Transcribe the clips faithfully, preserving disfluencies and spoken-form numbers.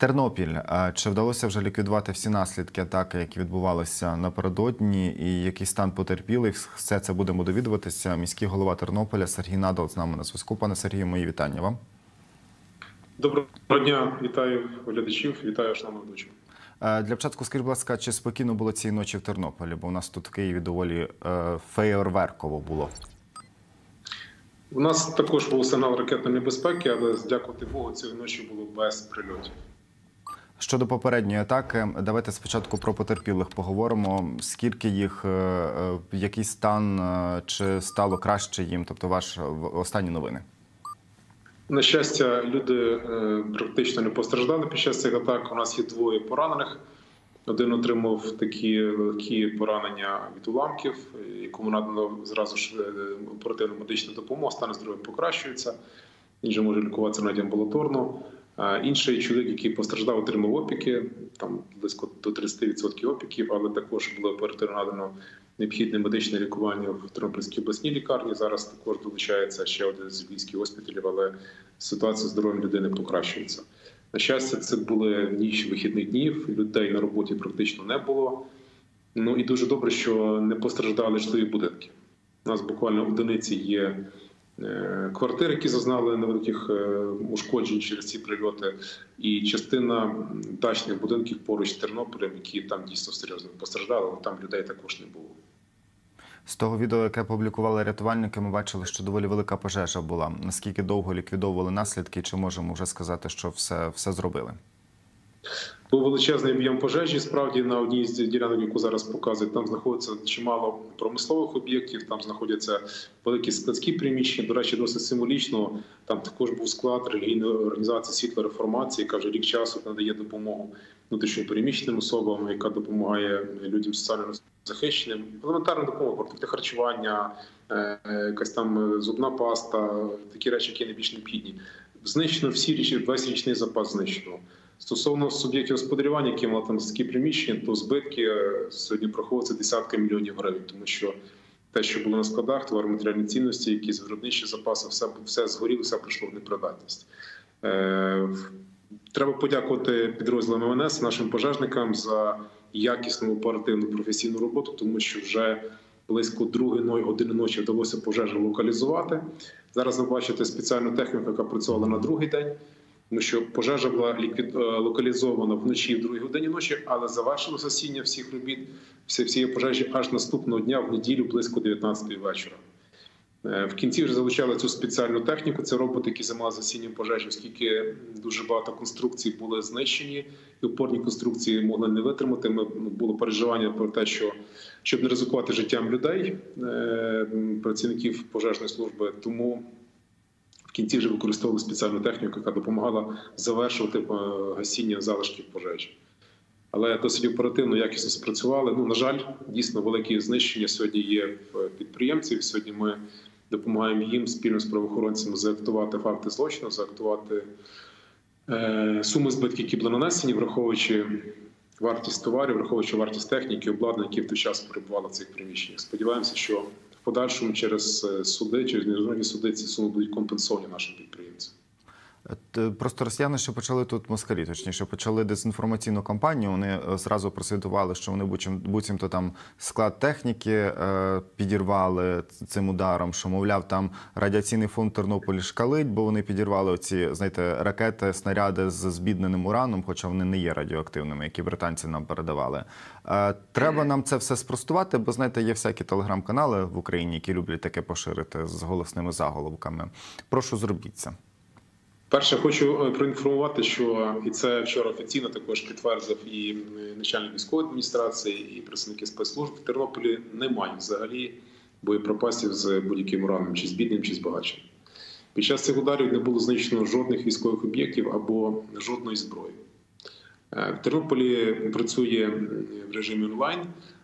Тернопіль. Чи вдалося вже ліквідувати всі наслідки атаки, які відбувалися напередодні, і який стан потерпілих? Все це будемо довідуватися. Міський голова Тернополя Сергій Надал з нами на зв'язку. Пане Сергію, мої вітання вам. Доброго дня, вітаю глядачів, вітаю шановних ведучих. Для початку скажіть, будь ласка, чи спокійно було цієї ночі в Тернополі? Бо у нас тут в Києві доволі феєрверково було. У нас також був сигнал ракетної небезпеки, але, дякувати Богу, цієї ночі було без прильотів. Щодо попередньої атаки, давайте спочатку про потерпілих поговоримо. Скільки їх, який стан, чи стало краще їм? Тобто ваші останні новини. На щастя, люди практично не постраждали під час цих атак. У нас є двоє поранених. Один отримав такі легкі поранення від уламків, якому надано зразу ж оперативну медичну допомогу, стан здоров'я покращується. Він же може лікуватися навіть амбулаторно. Інший чоловік, який постраждав, отримав опіки, там близько до тридцяти відсотків опіків, але також було оперативно надано необхідне медичне лікування в Тернопільській обласній лікарні. Зараз також долучається ще один з львівських госпіталів, але ситуація здоров'я людини покращується. На щастя, це були ніч вихідних днів, людей на роботі практично не було. Ну і дуже добре, що не постраждали житлові будинки. У нас буквально одиниці є квартири, які зазнали невеликих ушкоджень через ці прильоти, і частина дачних будинків поруч з Тернополем, які там дійсно серйозно постраждали, але там людей також не було. З того відео, яке публікували рятувальники, ми бачили, що доволі велика пожежа була. Наскільки довго ліквідовували наслідки, чи можемо вже сказати, що все, все зробили? Був величезний об'єм пожежі. Справді, на одній з ділянок, яку зараз показують, там знаходиться чимало промислових об'єктів, там знаходяться великі складські приміщення. До речі, досить символічно, там також був склад релігійної організації «Світла реформації», яка вже рік часу надає допомогу внутрішньо переміщеним особам, яка допомагає людям соціально захищеним. Елементарна допомога, продукти харчування, якась там зубна паста, такі речі, які найбільш необхідні. Знищено всі речі, весь річний запас знищено. Стосовно суб'єктів господарювання, які мали там такі приміщення, то збитки сьогодні прораховуються десятки мільйонів гривень, тому що те, що було на складах, товаро-матеріальні цінності, якісь виробничі запаси, все, все згоріло, все прийшло в непридатність. Е, треба подякувати підрозділам ем ен ес, нашим пожежникам за якісну, оперативну, професійну роботу, тому що вже близько другої години ночі вдалося пожежу локалізувати. Зараз ви бачите спеціальну техніку, яка працювала на другий день. Тому що пожежа була ліквід... локалізована вночі в другій годині ночі, але завершило гасіння всіх робіт, всі, всієї пожежі аж наступного дня, в неділю, близько дев'ятнадцятої вечора. В кінці вже залучали цю спеціальну техніку, це роботи, які займалися гасінням пожежі, оскільки дуже багато конструкцій були знищені, і опорні конструкції могли не витримати. Ми, було переживання про те, що щоб не ризикувати життям людей, працівників пожежної служби, тому в кінці вже використовували спеціальну техніку, яка допомагала завершувати гасіння залишків пожежі. Але досить оперативно, якісно спрацювали. Ну, на жаль, дійсно великі знищення сьогодні є в підприємців. Сьогодні ми допомагаємо їм спільно з правоохоронцями заактувати факти злочину, заактувати е, суми збитків, які були нанесені, враховуючи вартість товарів, враховуючи вартість техніки, обладнання, які в той час перебували в цих приміщеннях. Сподіваємося, що в подальшому через суди, через міжнародні суди ці суми будуть компенсовані нашим підприємцям. Просто росіяни ще почали тут, москалі, точніше, почали дезінформаційну кампанію. Вони зразу просвітували, що вони буцімто там склад техніки підірвали цим ударом, що, мовляв, там радіаційний фон Тернополі шкалить, бо вони підірвали оці, знаєте, ракети, снаряди з збідненим ураном, хоча вони не є радіоактивними, які британці нам передавали. Треба нам це все спростувати, бо, знаєте, є всякі телеграм-канали в Україні, які люблять таке поширити з голосними заголовками. Прошу, зробіть це. Перше, хочу проінформувати, що і це вчора офіційно також підтвердив і начальник військової адміністрації, і представники спецслужб. В Тернополі немає взагалі боєприпасів з будь-яким ураном, чи з бідним, чи з багатшим. Під час цих ударів не було знищено жодних військових об'єктів або жодної зброї. В Тернополі працює в режимі онлайн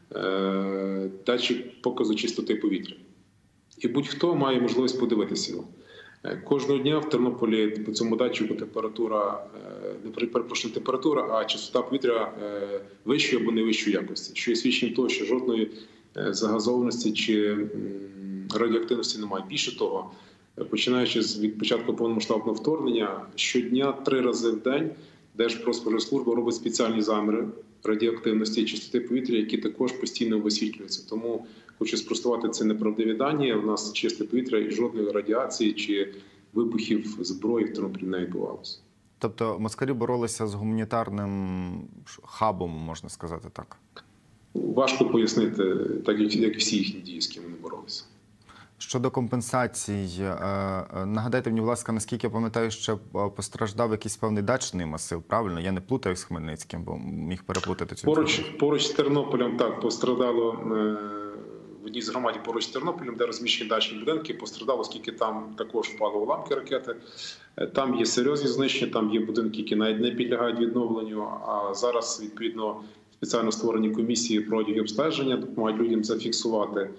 датчик показу чистоти повітря. І будь-хто має можливість подивитися його. Кожного дня в Тернополі по цьому датчику температура, не перепрошую, температура, а частота повітря вищої або не вищої якості, що є свідченням того, що жодної загазованості чи радіоактивності немає. Більше того, починаючи від початку повномасштабного вторгнення, щодня три рази в день Держпродспоживслужба робить спеціальні заміри радіоактивності і чистоти повітря, які також постійно висвітлюються. Тому хочу спростувати це неправдиві дані. У нас чисте повітря і жодної радіації чи вибухів зброї в Тернополі не відбувалося. Тобто москалі боролися з гуманітарним хабом, можна сказати так? Важко пояснити, так як всі їхні дії, з ким вони боролися. Щодо компенсацій, нагадайте мені, будь ласка, наскільки я пам'ятаю, що постраждав якийсь певний дачний масив, правильно? Я не плутаю з Хмельницьким, бо міг переплутати цю Поруч, інформацію. поруч з Тернополем, так, пострадало в одній з громад поруч з Тернополем, де розміщені дачні будинки, пострадало, оскільки там також впали уламки ракети. Там є серйозні знищення, там є будинки, які навіть не підлягають відновленню, а зараз, відповідно, спеціально створені комісії проводять обстеження, допомагають людям зафіксувати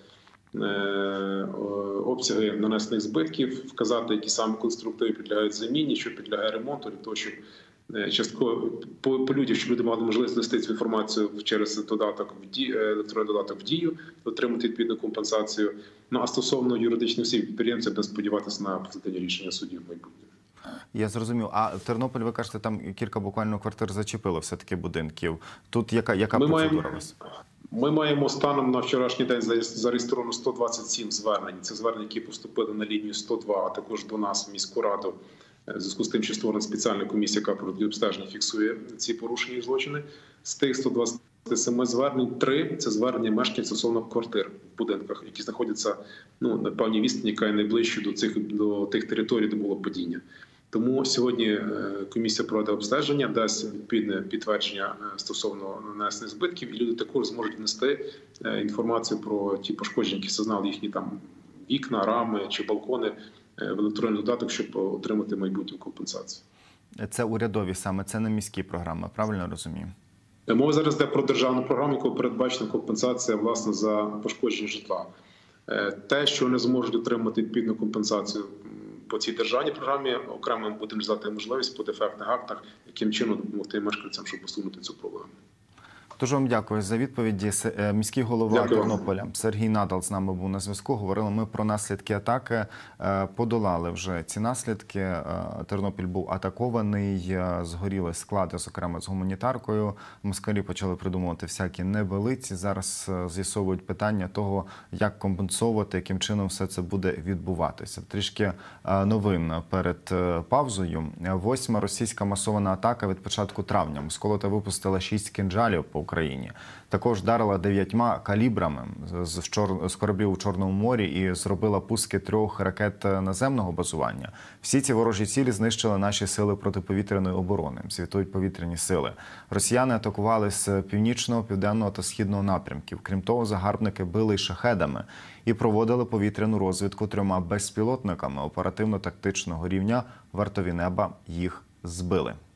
обсяги нанесених збитків, вказати, які саме конструктиви підлягають заміні, що підлягає ремонту, для того, щоб частково по, по людях, щоб люди мали можливість знести цю інформацію через додаток в дію, електронний додаток в дію, отримати відповідну компенсацію. Ну а стосовно юридичних осіб, підприємців, будемо сподіватися на позитивні рішення судів в майбутньому. Я зрозумів. А в Тернополі, ви кажете, там кілька буквально квартир зачепило все-таки будинків. Тут яка, яка Ми процедура маємо... у вас? Ми маємо станом на вчорашній день зареєстровано сто двадцять сім звернень. Це звернення, які поступили на лінію сто два, а також до нас в міську раду. В зв'язку з тим, що створена спеціальна комісія, яка проводить обстеження, фіксує ці порушення і злочини. З тих sto двадцять сім звернень, три – це звернення мешканців стосовно квартир в будинках, які знаходяться ну, на певній відстані, яка є найближчою до цих до тих територій, де було падіння. Тому сьогодні комісія проведе обстеження, дасть відповідне підтвердження стосовно нанесених збитків, і люди також зможуть внести інформацію про ті пошкодження, які зазнали їхні там вікна, рами чи балкони в електронний додаток, щоб отримати майбутню компенсацію. Це урядові саме, це не міські програми, правильно розумію? Мова зараз йде про державну програму, яку передбачена компенсація власне за пошкодження житла. Те, що вони зможуть отримати відповідну компенсацію по цій державній програмі, окремо ми будемо здати можливість по дефектних актах, яким чином допомогти мешканцям, щоб посунути цю проблему. Дуже вам дякую за відповіді. Міський голова Дякую. Тернополя Сергій Надал з нами був на зв'язку. Говорили ми про наслідки атаки. Подолали вже ці наслідки. Тернопіль був атакований, згоріли склади, зокрема з гуманітаркою. Москалі почали придумувати всякі небелиці. Зараз з'ясовують питання того, як компенсовувати, яким чином все це буде відбуватися. Трішки новин перед паузою. Восьма російська масована атака від початку травня. Москолота випустила шість кинджалів по Україні. Також вдарила дев'ятьма калібрами з, чор... з кораблів у Чорному морі і зробила пуски трьох ракет наземного базування. Всі ці ворожі цілі знищили наші сили протиповітряної оборони, звітують повітряні сили. Росіяни атакували з північного, південного та східного напрямків. Крім того, загарбники били й шахедами і проводили повітряну розвідку трьома безпілотниками оперативно-тактичного рівня. Вартові неба їх збили.